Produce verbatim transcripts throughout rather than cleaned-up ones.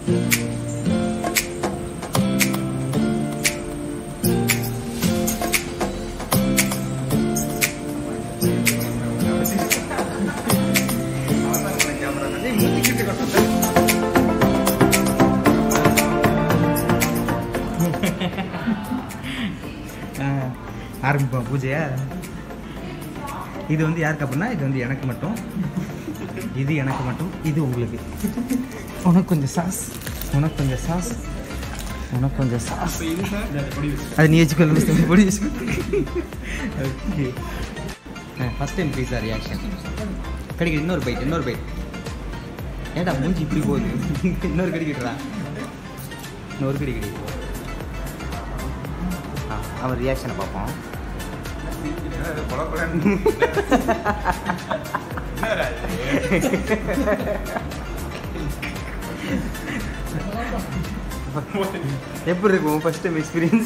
ஆரம்பிப்போம் பூஜையா. இது வந்து யாருக்கு அப்படின்னா இது வந்து எனக்கு மட்டும், இது எனக்கு மட்டும், இது உங்களுக்கு. உனக்கு கொஞ்சம் சாஸ், உனக்கு கொஞ்சம் சாஸ், உனக்கு கொஞ்சம் சாஸ். அது நீ வச்சுக்கொள்ள பொடி வச்சுக்கோ. Okay, first time pizza reaction கிடைக்குது. இன்னொரு பைட், இன்னொரு பைட். ஏடா மூஞ்சி இப்படி போகுது? இன்னொரு கடிக்கிட்டுறா, இன்னொரு கடி கடி. ஆ, அவன் ரியாக்ஷனை பார்ப்போம். எப்படி இருக்கும் ஃபர்ஸ்ட் டைம் எக்ஸ்பீரியன்ஸ்?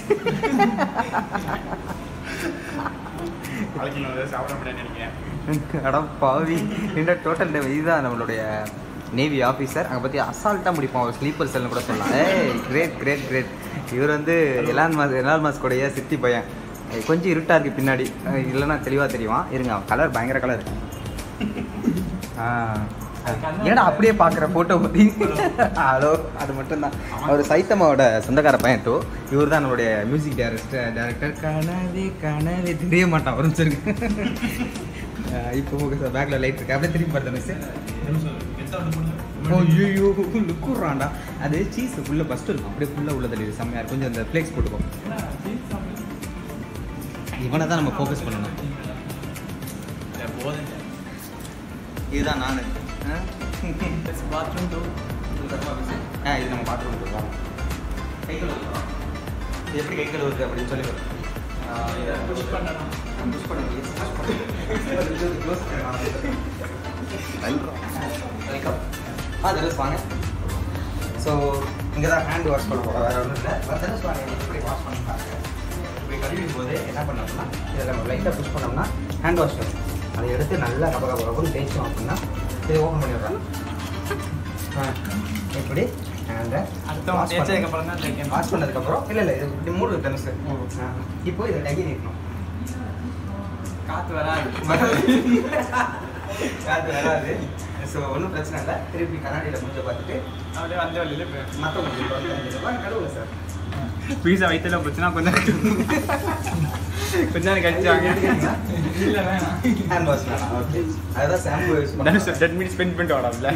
அட பாவி, இந்த டோட்டல் டைம் இதுதான் நம்மளுடைய நேவி ஆஃபீஸர். அங்கே பற்றி அசால்ட்டாக முடிப்போம். அவர் ஸ்லீப்பர் செல்னு கூட சொல்லலாம். ஏய் கிரேட் கிரேட் கிரேட். இவர் வந்து எலான் மாஸ் எலான் மாஸ் கூடைய சித்தி பையன். கொஞ்சம் இருட்டாக இருக்குது பின்னாடி, இல்லைன்னா தெளிவாக தெரியும். இருங்க, கலர் பயங்கர கலர். ஆ, ஏன்னா அப்படியே பார்க்குற ஃபோட்டோ பற்றி ஹலோ, அது மட்டும்தான். அவர் சைத்தம்மாவோட சொந்தக்கார பையன் டூ. இவர் தான் நம்மளுடைய மியூசிக் டைரக்டர் டேரக்டர் கனவே கனவே தெரிய மாட்டான் வரும் சரி. இப்போ ஓகே சார், பேக்கில் லைட் இருக்குது. அப்படியே திரும்பி பார்த்தேன் மிஸ். ஓ ஐயோ லுக்குறான்டா. அது சீஸ் ஃபுல்லாக ஃபஸ்ட்டு இருக்கும், அப்படியே ஃபுல்லாக உள்ள தள்ளிடு. செம்மையாக கொஞ்சம் அந்த ஃப்ளேக்ஸ் போட்டுக்கோம். இவனை தான் நம்ம ஃபோக்கஸ் பண்ணணும். இதுதான் நான் பாத்ரூம் டூ. ஆ, இது நம்ம பாத்ரூம் டூ. கை கழுவு எப்படி கை கழுவு இருக்குது அப்படின்னு சொல்லி புஷ் பண்ணணும். புஷ் பண்ணுங்க. வெல்கம். ஆ, தனுஷ் வாங்க. ஸோ இங்கே தான் ஹேண்ட் வாஷ் பண்ண போகிறோம், வேறு ஒன்றும் இல்லை. தனுஷ் வாங்க, எப்படி வாஷ் பண்ணி பாருங்க. இப்படி கழுவிடும் போது என்ன பண்ணோம்னா, இதில் நம்ம லைட்டாக புஷ் பண்ணோம்னா ஹேண்ட் வாஷ் வரும். அதை எடுத்து நல்லா கப கப கபன்னு தேய்ச்சோம் அப்படின்னா இதை ஓப்பன் பண்ணிடுறோம். ஆ, இப்படி ஹேண்டை வாஷ் பண்ணதுக்கப்புறம் தான் தேய்க்கணும். வாஷ் பண்ணதுக்கப்புறம் இல்லை இல்லை இது இப்படி மூணு தனுஷ். இப்போ இதை கையை நீக்கணும். காற்று வராது, காற்று வராது. ஸோ ஒன்றும் பிரச்சனை இல்லை. திருப்பி கண்ணாடியில் மூஞ்ச பார்த்துட்டு அப்படியே வந்த வழியில் மற்றவங்க கழுவுங்க சார். பீஸா வயிற்றுல போச்சுன்னா கொஞ்சம் கொஞ்சம் நேரம் கழிச்சாங்க. இல்லை வேணாம், ஹேண்ட் வாஷ் வேணாம். ஓகே, அதுதான் ஷாம்பு யூஸ் பண்ணேன் சார். டென் மினிட்ஸ் ஸ்பெண்ட் பண்ணிட்டு வாடாம்ல,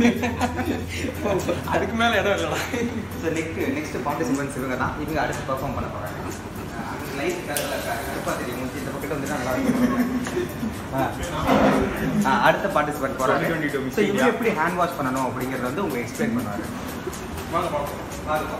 அதுக்கு மேலே இடம் இல்லை. ஸோ நெக்ஸ்ட் நெக்ஸ்ட் பார்ட்டிசிபென்ட்ஸ் இவங்க தான். இவங்க அடுத்து பர்ஃபார்ம் பண்ண போகிறாங்க. லைட் கருப்பாக தெரியும் மூஞ்சி. இந்த பக்கத்தில் வந்துட்டு நல்லா இருக்கும். ஆ, அடுத்த பார்ட்டிசிபென்ட் போகிறாங்க. ஸோ இவங்க எப்படி ஹேண்ட் வாஷ் பண்ணணும் அப்படிங்கிறத வந்து உங்க எக்ஸ்பிளைன் பண்ணுவாங்க. வாங்க பார்ப்போம். வாங்க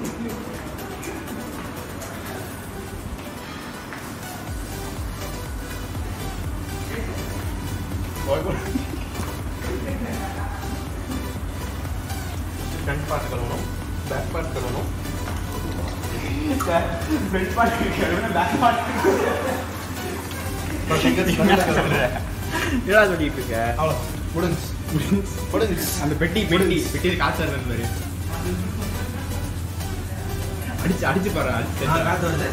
ஃப்ரண்ட் பார்ட் கழுவணும், பேக் பார்ட் கழுவணும். ஃப்ரண்ட் பார்ட் கழுவணும், பேக் பார்ட் என்னடா சொல்லிட்டு இருக்க? அவ்வளோ முடிஞ்சு முடிஞ்சு. அந்த பெட்டி பெட்டி பெட்டி காற்று வருது மாதிரி அடிச்சு அடிச்சு பாரு. காற்று வருது.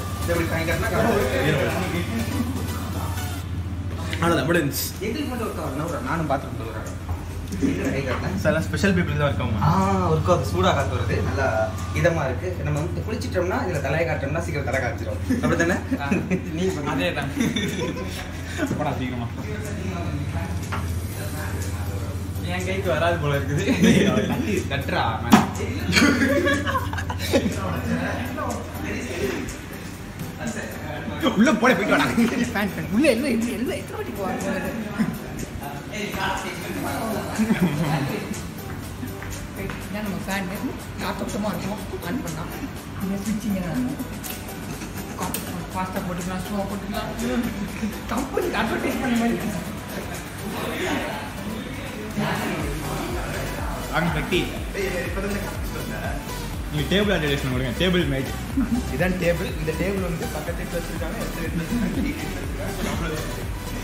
அவ்வளோதான் முடிஞ்சு. எங்களுக்கு மட்டும் ஒர்க் ஆகும். நானும் பார்த்துட்டு சொல்கிறேன். சில ஸ்பெஷல் பீப்புள் தான் இருக்காங்க. ஆ, ஒர்க் ஆகுது. சூடாக காற்று வருது, நல்லா இதமாக இருக்குது. நம்ம வந்து குளிச்சிட்டோம்னா இதில் தலையை காட்டோம்னா சீக்கிரம் தலை காய்ச்சிடும். அப்படி தானே? நீ அதே தான் சீக்கிரமா. என் கைக்கு வராது போல இருக்குது. கட்டுறா உள்ள போட போயிட்டு உள்ள என்ன என்ன எத்தனை வாட்டி போவாங்க. நம்ம ஃபேன் காத்தோட்டமாக இருக்கும். ஆன் பண்ணால் நீங்கள் ஸ்விட்சிங்க ஃபாஸ்ட்டாக போட்டுக்கலாம், ஸ்லோவாக போட்டுக்கலாம். கம்பெனிக்கு அட்வர்டைஸ் பண்ண மாதிரி இருக்கு. வாங்க கட்டி நீங்கள் டேபிள் அட்வர்டைஸ்மெண்ட் கொடுங்க. டேபிள் மேட் இதான் டேபிள். இந்த டேபிள் வந்து பக்கத்துக்கு வச்சுருக்காங்க.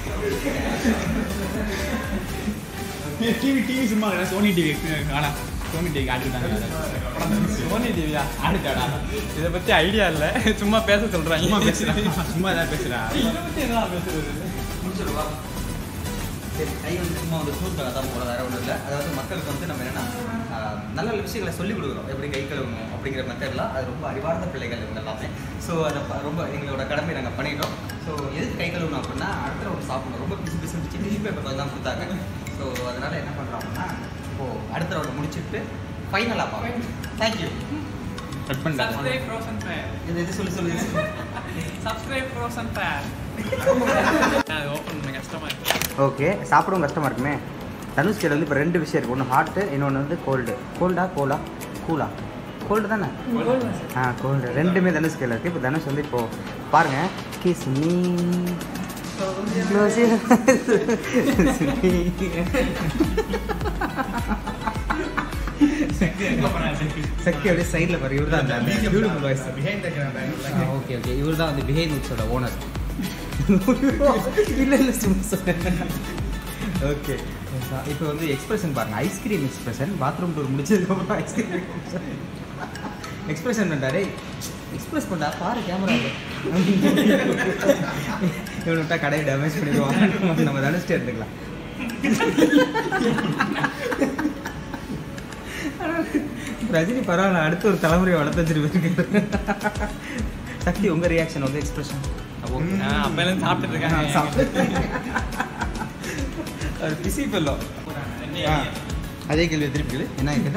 டிவி டிவி சும்மா சோனி டிவி ஆனால் சோனி டிவி ஆடிட்டாங்க. சோனி டிவியா ஆடிட்டாடா? இதை பற்றி ஐடியா இல்லை, சும்மா பேச சொல்கிறாங்க. சும்மா பேசுகிறேன், சும்மா எதாவது பேசுகிறேன். இதை பற்றி என்ன பேசுறது? முடிச்சிடுவா. சரி, கை வந்து சும்மா வந்து சூழ்நிலை தான் போல, வேறு ஒன்றும் இல்லை. அதாவது மக்களுக்கு வந்து நம்ம என்னென்னா நல்ல நல்ல விஷயங்களை சொல்லிக் கொடுக்குறோம், எப்படி கை கழுவணும் அப்படிங்கிற மெத்தட்லாம். அது ரொம்ப அறிவார்ந்த பிள்ளைகள் இவங்க எல்லாமே. ஸோ அதை ரொம்ப எங்களோட கடமை நாங்கள் பண்ணிட்டோம். ஸோ எதுக்கு கை கழுவணும் அப்படின்னா அடுத்த ரவுண்ட் சாப்பிடணும். ரொம்ப பிசு பிசு பிடிச்சி டிஷ்யூ பேப்பர் தான் கொடுத்தாங்க. ஸோ அதனால் என்ன பண்ணுறோம் அப்படின்னா இப்போது அடுத்த ரவுண்டை முடிச்சுட்டு ஃபைனலாக பார்ப்போம். தேங்க்யூ. கட் பண்ணிட்டேன். Subscribe frozen fair. இது இது சொல்லி சொல்லி சப்ஸ்கிரைப் ஃப்ரோசன் ஃபேர். அது ஓப்பன் பண்ண கஷ்டமாக இருக்குது. ஓகே, சாப்பிடவும் கஷ்டமாக இருக்குமே. தனுஷ்கையில் வந்து இப்போ ரெண்டு விஷயம் இருக்குது. ஒன்று ஹாட்டு, இன்னொன்று வந்து கோல்டு. கோல்டா கோலா கூலா? கோல்டு தானே? ஆ கோல்டு. ரெண்டுமே தனுஷ்கையில் இருக்குது. இப்போ தனுஷ் வந்து இப்போது பாருங்கள், கிஸ் மீ சக்தி அப்படியே சைடில் பாரு. இவர் தான் அந்த பியூட்டிஃபுல் வாய்ஸ். ஓகே ஓகே, இவர் தான் வந்து பிஹைண்ட் உட்ஸோட ஓனர். இல்லை இல்லை சும்மா சொன்னேன். ஓகே, இப்போ வந்து எக்ஸ்பிரஷன் பாருங்கள். Ice cream expression. பாத்ரூம் டூர் முடிச்சதுக்கப்புறம் ஐஸ்கிரீம் எக்ஸ்பிரஷன் பண்ணுறாரு. எக்ஸ்பிரஸ் பண்ணா பாரு கேமரா. இவனு விட்டா கடையை டேமேஜ் பண்ணிடுவாங்க. நம்ம தனுஷ்டே எடுத்துக்கலாம். ரஜினி பரவாயில்ல, அடுத்த ஒரு தலைமுறையை வளர்த்து வச்சிருப்பாரு. சக்தி, உங்கள் ரியாக்ஷன் வந்து எக்ஸ்பிரஷன். அப்பெல்லாம் சாப்பிட்டு இருக்காங்க. அது பிசி பெல்லோ. அதே கேள்வி திருப்பி என்ன கேட்ட?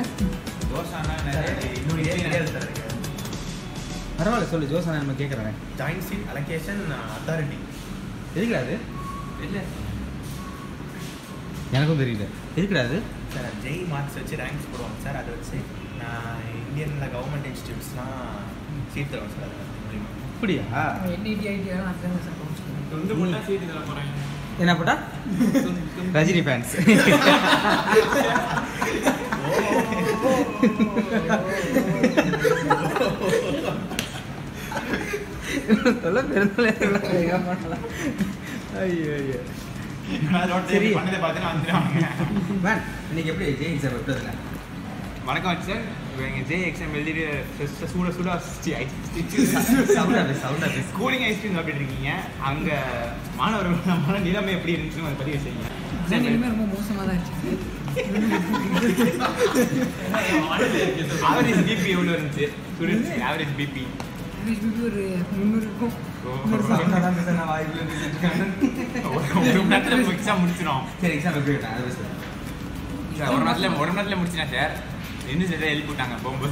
பரவாயில்ல சொல்லு ஜோசானா, நம்ம கேட்குறேன். ஜாயின்ட் சீட் அலோகேஷன் அத்தாரிட்டி எதுக்குடா அது? இல்லை எனக்கும் தெரியல. எதுக்குடா அது? சார், ஜெய் மார்க்ஸ் வச்சு ரேங்க்ஸ் போடுவாங்க சார். அதை வச்சு நான் இந்தியனில் கவர்மெண்ட் இன்ஸ்டியூட்ஸ்லாம் சீட் தருவோம் சார். அது மூலிமா. அப்படியா? வந்து முட்டா சீட்டு இதில் போகிறாங்க. என்ன போட்டா? ரஜினி ஃபேன்ஸ். சொல்ல பெருந்தல ஐயோ ஐயோ. சரி, பண்ணதை பார்த்து வந்துடுவாங்க. மேன் இன்னைக்கு எப்படி ஜெய் எக்ஸாம் விட்டதில்ல? வணக்கம் வச்சு சார். எங்கள் ஜே எக்ஸாம் எழுதிட்டு சூட சூட கூலிங் ஐஸ்கிரீம் சாப்பிட்டு இருக்கீங்க. அங்கே மாணவர்களோட நிலைமை எப்படி இருந்துச்சுன்னு அதை பதிவு செய்யுங்க. ரொம்ப மோசமாக தான் இருந்துச்சு. ஆவரேஜ் பிபி எவ்வளோ இருந்துச்சு ஸ்டூடெண்ட்ஸ்? ஆவரேஜ் பிபி ஒரு முந்நூறு இருக்கும். ஒரு மணி நேரத்தில் எக்ஸாம் முடிச்சிடும். சரி, எக்ஸாம் எப்படி விட்டேன்? அது சார் ஒரு நேரத்தில் ஒரு நேரத்தில் முடிச்சினா சார். என்ன சார் எழுப்பி விட்டாங்க போகும்போது.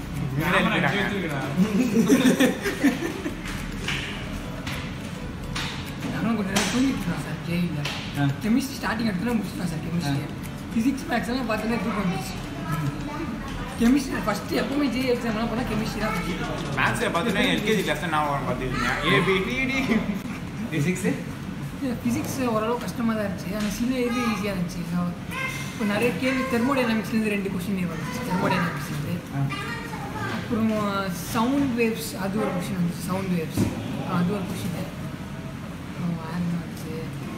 நானும் கொஞ்சம் நேரம் தூங்கிட்டு இருக்கேன் சார். ஜெயில கெமிஸ்ட்ரி ஸ்டார்டிங் எடுத்துலாம் முடிச்சுட்டேன் சார். கெமிஸ்ட்ரி ஃபிசிக்ஸ் மேக்ஸ் எல்லாம் பார்த்தீங்கன்னா தூக்கம் வந்துச்சு. கெமிஸ்ட்ரி ஃபஸ்ட்டு எப்பவுமே ஜே எக்ஸாம்லாம் போனால் கெமிஸ்ட்ரி தான் படிச்சுட்டு. மேக்ஸில் பார்த்தீங்கன்னா எல்கேஜி கிளாஸ் தான் நான் பார்த்துருக்கீங்க. ஏபிடிடி ஃபிசிக்ஸு ஃபிசிக்ஸ் ஓரளவு கஷ்டமாக தான் இருந்துச்சு. ஆனால் சில இது ஈஸியாக இருந்துச்சு. இப்போ நிறைய கேள்வி தெர்மோடைனாமிக்ஸ்லேருந்து ரெண்டு கொஸ்டின் வந்துச்சு. தெர்மோடைனாமிக்ஸ்லேருந்து அப்புறம் சவுண்ட் வேவ்ஸ் அது ஒரு கொஸ்டின் வந்துச்சு. சவுண்ட் வேவ்ஸ் அது ஒரு கொஸ்டின். வேறு என்ன வந்துச்சு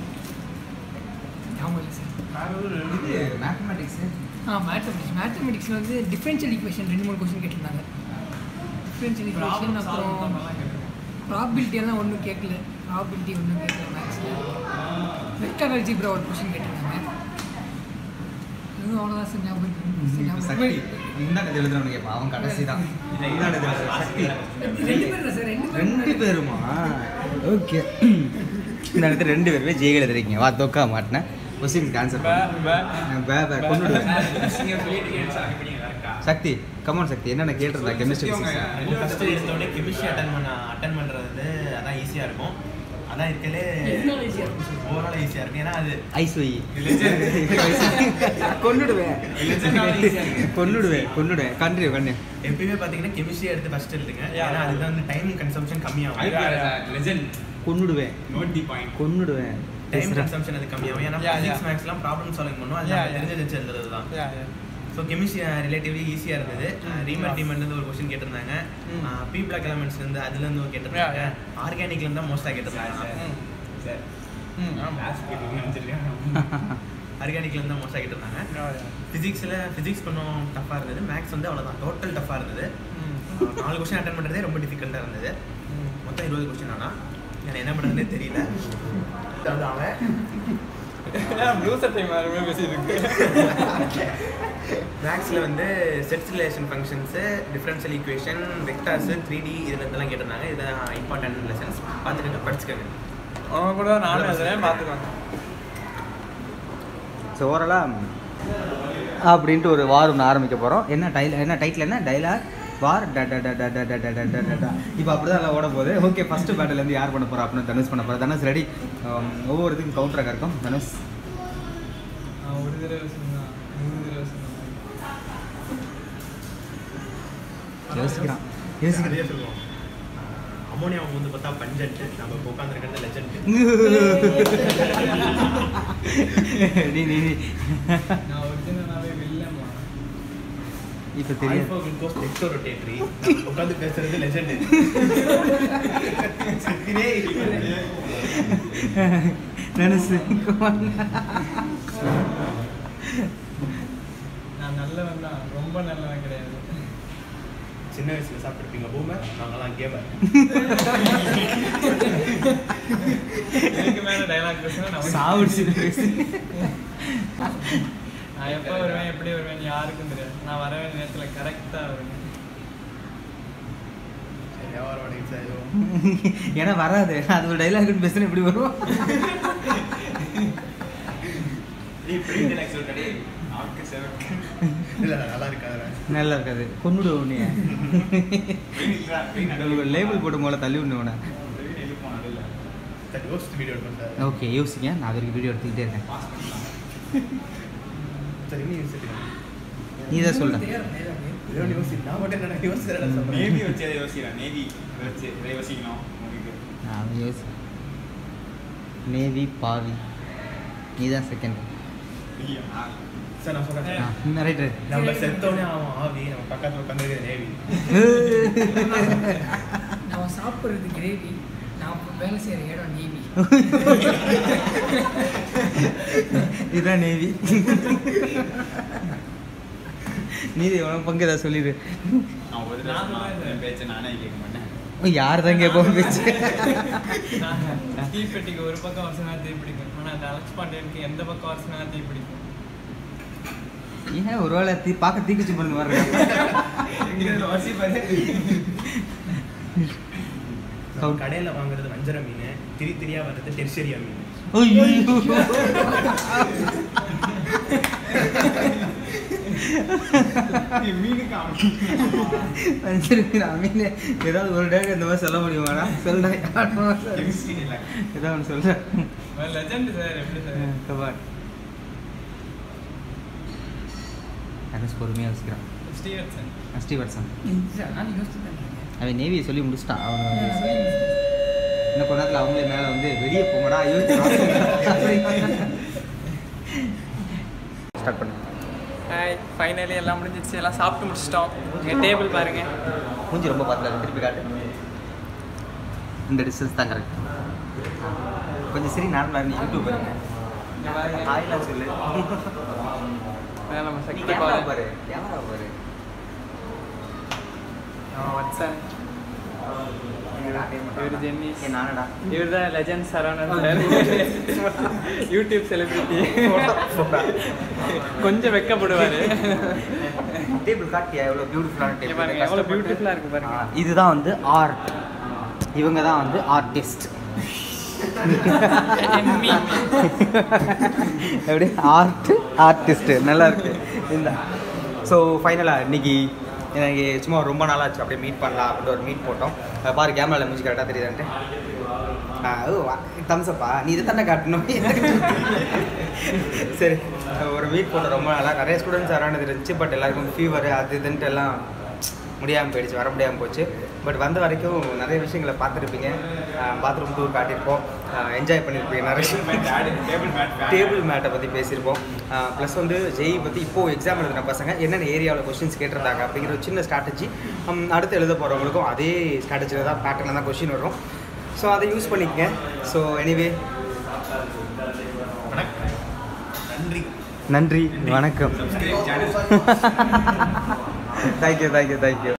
ஞாபகம் இல்லை சார். இது மேத்தமெட்டிக்ஸு. ஆ மேத்தமெட்டிக்ஸ் மேத்தமெட்டிக்ஸில் வந்து டிஃப்ரென்ஷியல் ஈக்குவேஷன் ரெண்டு மூணு கொஸ்டின் கேட்டிருந்தாங்க. டிஃப்ரென்ஷியல் ஈக்குவேஷன் அப்புறம் ப்ராபிலிட்டி எல்லாம் ஒன்றும் கேட்கல. ப்ராபிலிட்டி ஒன்றும் கேட்கல. மேக்ஸில் வெக்டர் அல்ஜிப்ரா ஒரு கொஸ்டின் கேட்டிருந்தாங்க. அதுவும் அவ்வளோதான் சார் ஞாபகம் இருக்கு. முன்னாடி எழுதுறவனு கேட்பான், அவன் கடைசி தான். சக்தி ரெண்டு பேர் தான் சார். ரெண்டு பேர் ரெண்டு பேருமா? ஓகே, இந்த இடத்துல ரெண்டு பேருமே ஜெய் எழுதுறீங்க. வா தொக்கா மாட்டினேன். கொஸ்டின் ஆன்சர் கொண்டுடுவேன். சக்தி கமான் சக்தி, என்னென்ன கேட்டிருந்தா கெமிஸ்ட்ரி? ஃபஸ்ட்டு எடுத்தோடனே கெமிஸ்ட்ரி அட்டன் பண்ண அட்டன் பண்ணுறது வந்து அதான் ஈஸியாக இருக்கும். அதான் இருக்கலே ஓவரால் ஈஸியாக இருக்கும். ஏன்னா அது ஐஸ் வை கொண்டுடுவேன் கொண்டுடுவேன் கொண்டுடுவேன் கண்டினியூ கண்டினியூ. எப்பயுமே பார்த்தீங்கன்னா கெமிஸ்ட்ரி எடுத்து ஃபஸ்ட் எழுதுங்க. ஏன்னா அதுதான் வந்து டைம் கன்சம்ஷன் கம்மியாகும். கொண்டுடுவேன் நோட் தி பாயிண்ட். கொண்டுடுவேன் டைம் கன்சம்ஷன் அது கம்மியாகும். ஏன்னா ஃபிசிக்ஸ் மேக்ஸ்லாம் ப்ராப்ளம் சால்விங் பண்ணுவோம். அது தெரிஞ்சு வச்சு எழுதுறது தான். ஸோ கெமிஸ்ட்ரி ரிலேட்டிவ்லி ஈஸியாக இருந்தது. ரீமர் டிமெண்ட்லேருந்து ஒரு கொஸ்டின் கேட்டிருந்தாங்க. பி பிளாக் எலமெண்ட்ஸ்லேருந்து அதுலேருந்து ஒரு கேட்டிருந்தாங்க. ஆர்கானிக்லேருந்து தான் மோஸ்ட்டாக கேட்டிருந்தாங்க. ஆர்கானிக்ல இருந்து மோஸ்ட் ஆகிட்டு இருந்தாங்க. ஃபிசிக்ஸில் ஃபிசிக்ஸ் கொஞ்சம் டஃப்பாக இருந்தது. மேக்ஸ் வந்து அவ்வளோதான், டோட்டல் டஃப்பாக இருந்தது. நாலு கொஸ்டின் அட்டன் பண்ணுறதே ரொம்ப டிஃபிகல்ட்டாக இருந்தது. மொத்தம் இருபது கொஸ்டின். ஆனால் எனக்கு என்ன பண்ணுறதுனே தெரியல. மேக்ஸில் வந்து sets relation functions, differential equation, vectors, three D இதில் இதெல்லாம் கேட்டிருந்தாங்க. இதுதான் இம்பார்ட்டன்ட் லெசன்ஸ். பார்த்துட்டு படிச்சுக்கோங்க. அவங்க கூட நானும் அதில் பார்த்துக்கோங்க. ஸோ ஓவராலாக அப்படின்ட்டு ஒரு வார் ஒன்று ஆரம்பிக்க போகிறோம். என்ன டைல் என்ன டைட்டில் என்ன டைலாக் வார் ட ட ட ட ட ட ட ட ட ட. இப்போ அப்படி தான் எல்லாம் ஓட போகுது. ஓகே, ஃபஸ்ட்டு பேட்டிலேருந்து யார் பண்ண போகிறா அப்படின்னு தனுஷ் பண்ண போகிறேன். தனுஷ் ரெடி. ஒவ்வொரு இதுக்கும் கவுண்டராக இருக்கும். தனுஷ் ஒரு தடவை சொன்னா மூணு தடவை சொன்னா யோசிக்கிறான் யோசிக்கிறான் நிறைய சொல்லுவோம். அமோனியா வந்து பார்த்தா பஞ்சன்ட்டு, நம்ம இப்போ உட்காந்துருக்கிறது லெஜண்ட். நீ நீ நீ நான் ஒரிஜினலாகவே வில்லம்மா. இப்போ தெரியும். குளுக்கோஸ் எக்ஸோரோட்டேட்ரி உட்காந்து பேசுறது லெஜண்ட். தனுஷ் நான் நல்லவன் தான், ரொம்ப நல்லவன் கிடையாது. சின்ன வயசுல சாப்பிட்டுருப்பீங்க பூமர், நாங்களாம் கேமர். இதுக்கு மேலே டைலாக் பேசுனா நான் சாவுச்சு பேசு. நான் எப்போ வருவேன் எப்படி வருவேன் யாருக்கும் தெரியாது. நான் வர வேண்டிய நேரத்தில் கரெக்டாக வருவேன். ஏன்னா வராது, அது ஒரு டைலாக் பேசுனா எப்படி வரும்? நல்லா இருக்காது. நல்லா இருக்காது. கொண்டுடு உன்னைய லேபிள் போட்டு போல தள்ளி விடணும். ஓகே, யோசிங்க. நான் அது வரைக்கும் வீடியோ எடுத்துக்கிட்டே இருக்கேன். நீ தான் சொல்ற. நேவி வச்சு அதை யோசிக்கிறேன். நேவி வச்சு இதை யோசிக்கணும். நான் யோசி நேவி பாவி. நீ தான் செகண்ட். சார் நான் சொல்றேன். Right right. நம்ம செத்தோடனே அவன் ஆவி, நம்ம பக்கத்துல உட்காந்துருக்க நேவி. நம்ம சாப்பிட்றது கிரேவி, நான் வேலை செய்கிற இடம் நேவி. இதுதான் நேவி. நீதி உனக்கு பங்கு ஏதாவது சொல்லிடு. நான் ஒரு நாள் பேச்சை நானே கேட்க மாட்டேன். யார் தான் கேட்போம் பேச்சு? நான் தீப்பெட்டிக்கு ஒரு பக்கம் வசனா தீ பிடிக்கும். ஆனால் அந்த அலெக்ஸ் பாண்டியனுக்கு எந்த பக்கம் வசனா தீ பிடிக்கும். ஏன் ஒருவேளை தீ பார்க்க தீக்குச்சி பண்ணு வர்ற கடையில வாங்குறது வஞ்சர மீன், திரி திரியா வர்றது டெர்ஷரியா மீன். மீன் ஏதாவது ஒரு டேக்கு இந்த மாதிரி சொல்ல முடியுமாடா? சொல்றேன். ஏதாவது ஒன்று சொல்றேன். Legend sir. எப்படி சார்? தனுஷ் பொறுமையாக யோசிக்கிறான். ஸ்டீவர்சன். ஸ்டீவர்சன் நான் யோசிச்சுட்டேன். அவன் நேவியை சொல்லி முடிச்சுட்டான். அவன் இன்னும் கொஞ்ச நேரத்தில் அவங்களே மேலே வந்து வெளியே போங்கடா ஐயோ ஸ்டார்ட் பண்ணு. ஹாய், ஃபைனலி எல்லாம் முடிஞ்சிச்சு. எல்லாம் சாப்பிட்டு முடிச்சிட்டோம். எங்கள் டேபிள் பாருங்க. மூஞ்சி ரொம்ப பார்த்துல திருப்பி காட்டு. இந்த டிஸ்டன்ஸ் தான் கரெக்ட். கொஞ்சம் சரி நார்மலாக இருந்து யூடியூப் பாருங்க. ஹாய்லாம் சொல்லு. நம்ம நீ சக்தி கேமரா பாரு. பாரு, கேமரா பாரு. வாட்ஸ்அப். இவர் ஜென்னி. ஏ நானடா. இவர் தான் legend Saravanan sir. YouTube celebrity. கொஞ்சம் வெக்கப்படுவார். டேபிள் காட்டியா எவ்வளோ பியூட்டிஃபுல்லான டேபிள். பாருங்க எவ்வளோ பியூட்டிஃபுல்லாக இருக்குது பாருங்க. இதுதான் வந்து ஆர்ட். இவங்க தான் வந்து ஆர்டிஸ்ட். எப்படி ஆர்ட் ஆர்டிஸ்ட் நல்லா இருக்கு. இந்த ஸோ ஃபைனலாக இன்னைக்கு எனக்கு சும்மா ரொம்ப நாளாச்சு அப்படியே மீட் பண்ணலாம் அப்படின்ற ஒரு மீட் போட்டோம். பாரு கேமராவில் மூஞ்சி கரெக்டாக தெரியுதான்ட்டு. ஓ தம்சப்பா, நீ இதை தானே காட்டணும். சரி, ஒரு மீட் போட்டோம் ரொம்ப நாளாக. நிறைய ஸ்டூடெண்ட்ஸ் அரௌண்ட் இருந்துச்சு. பட் எல்லாருக்கும் ஃபீவர் அது இதுன்ட்டு எல்லாம் முடியாமல் போயிடுச்சு, வர முடியாமல் போச்சு. பட் வந்த வரைக்கும் நிறைய விஷயங்களை பார்த்துருப்பீங்க. பாத்ரூம் டூர் காட்டியிருப்போம், என்ஜாய் பண்ணியிருப்பீங்க. நிறைய டேபிள் மேட்டை பற்றி பேசியிருப்போம். ப்ளஸ் வந்து ஜெய் பற்றி இப்போது எக்ஸாம் எழுதுன பசங்க என்னென்ன ஏரியாவில் கொஸ்டின்ஸ் கேட்டிருந்தாங்க அப்படிங்கிற ஒரு சின்ன ஸ்ட்ராட்டஜி. அடுத்து எழுத போகிறவங்களுக்கும் அதே ஸ்ட்ராட்டஜியில் தான் பேட்டர்னில் தான் கொஸ்டின் வரும். ஸோ அதை யூஸ் பண்ணிக்கங்க. ஸோ எனிவே வணக்கம், நன்றி. நன்றி வணக்கம். Thank you thank you thank you